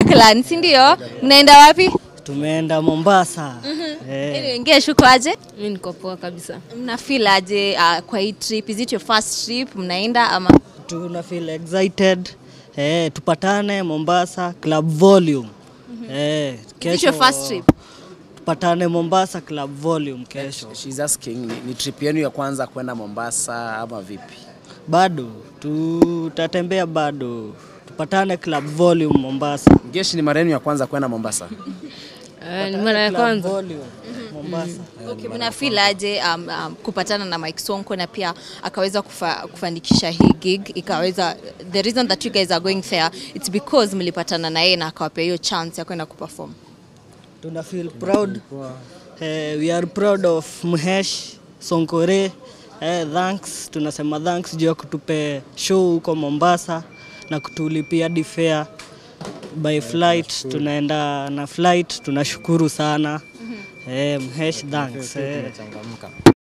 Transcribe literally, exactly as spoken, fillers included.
clan, si ndio? Mnaenda wapi? Tumeenda Mombasa. Mhm. Eh. Ngesh uko aje? Mimi niko poa kabisa. Mna feel aje uh, kwa hii trip? Is it your first trip mnaenda ama? Tuna feel excited. Eh, tupatane Mombasa Club Volume. Mm-hmm. Eh, kesho. Is it your first trip? Tupatane Mombasa Club Volume kesho. She's asking ni, ni trip yenu ya kwanza kwenda Mombasa ama vipi? Bado tutatembea bado. Tupatane Club Volume Mombasa. Ngesh, ni mara yenu ya kwanza kwenda Mombasa? Eh, ni mara ya kwanza Mombasa. Mm-hmm. Okay, mna feel aje um, um, kupatana na Mike Sonko na pia akaweza kufa, kufanikisha hii gig ikaweza, the reason that you guys are going there it's because mlipatana na yeye na akawapea hiyo chance ya kwenda kuperform. Tuna feel proud. Uh, we are proud of Ngesh Sonkore. Uh, thanks, tunasema thanks juu ya kutupe show huko Mombasa na kutulipia fare by flight. Tunaenda na flight, tunashukuru sana. Eh, Ngesh, thanks.